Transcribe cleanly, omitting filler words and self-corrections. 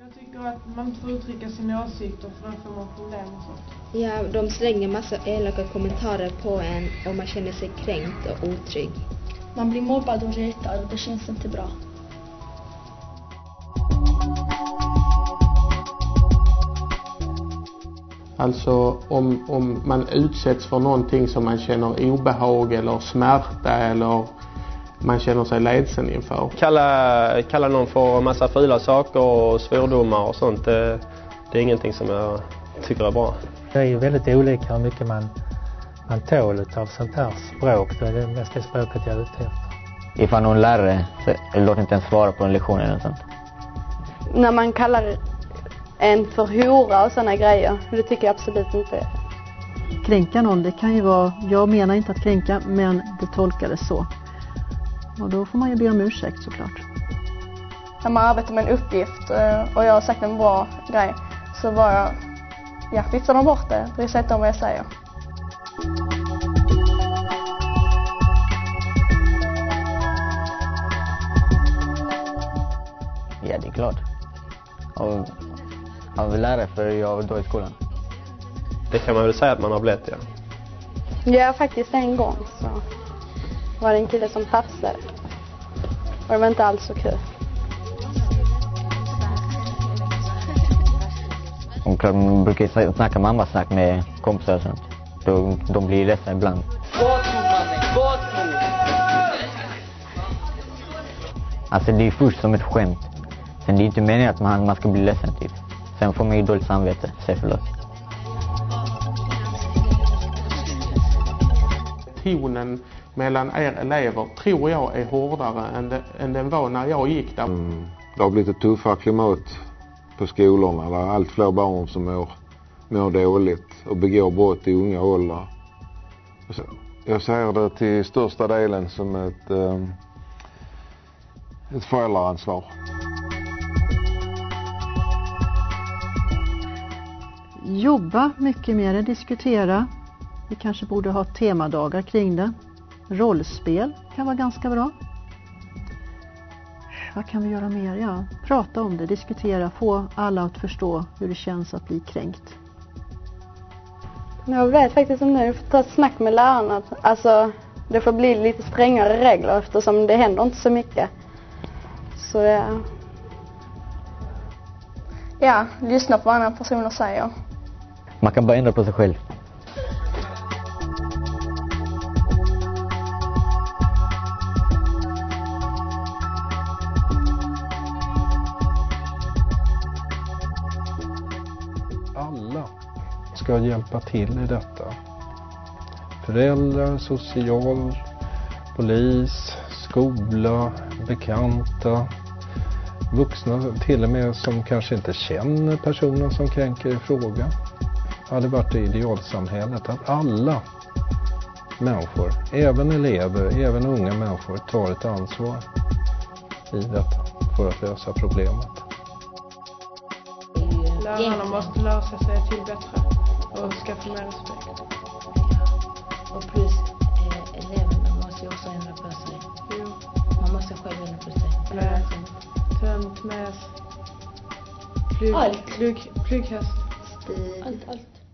Jag tycker att man inte får uttrycka sina åsikter för då får man problem och sånt. Ja, de slänger massa elaka kommentarer på en och man känner sig kränkt och otrygg. Man blir mobbad och retad och det känns inte bra. Alltså om man utsätts för någonting som man känner obehag eller smärta eller man känner sig ledsen inför. Kalla någon för en massa fula saker och svordomar och sånt, det är ingenting som jag tycker är bra. Det är ju väldigt olika hur mycket man tål av sånt här språk. Det är det mesta språket jag är ute efter. Ifall någon lärare låter inte ens svara på en lektion eller något sånt. När man kallar en för hora och såna grejer, det tycker jag absolut inte. Kränka någon, det kan ju vara, jag menar inte att kränka, men det tolkades så. Och då får man ju be om ursäkt såklart. När man arbetar med en uppgift och jag har sagt en bra grej så bara, viftar de bort det. Bryr sig inte om vad jag säger. Ja, det är klart. Av lärare för jag var då i skolan. Det kan man väl säga att man har blivit, ja. Ja, faktiskt en gång så var det en kille som tafsade. Och det var inte alls så kul. Och klart, man brukar snacka mammasnack med kompisar och sånt. De blir ledsna ibland. Alltså det är först som ett skämt. Men det är inte meningen att man ska bli ledsen typ. Sen får man ju dåligt samvete, säg förlåt. Tonen mellan er elever tror jag är hårdare än den var när jag gick där. Det har blivit ett tuffare klimat på skolorna. Det är allt fler barn som mår dåligt och begår brott i unga åldrar. Jag ser det till största delen som ett föräldraransvar. Jobba mycket mer, diskutera. Vi kanske borde ha temadagar kring det. Rollspel kan vara ganska bra. Vad kan vi göra mer? Ja, prata om det, diskutera, få alla att förstå hur det känns att bli kränkt. Jag vet faktiskt om nu, får ta ett snack med lärarna. Alltså, det får bli lite strängare regler eftersom det händer inte så mycket. Så ja, lyssna på vad andra personer säger. Man kan bara ändra på sig själv. Alla ska hjälpa till i detta. Föräldrar, social, polis, skola, bekanta, vuxna till och med som kanske inte känner personen som kränker i fråga. Det hade varit det idealsamhället att alla människor, även elever, även unga människor, tar ett ansvar i detta för att lösa problemet. Lärarna måste lära sig säga till bättre och skaffa mer respekt. Och plus eleverna måste ju också ändra på sig. Jo. Man måste själv ändra på sig. Med tönt, med plugghäst. Stil. Allt.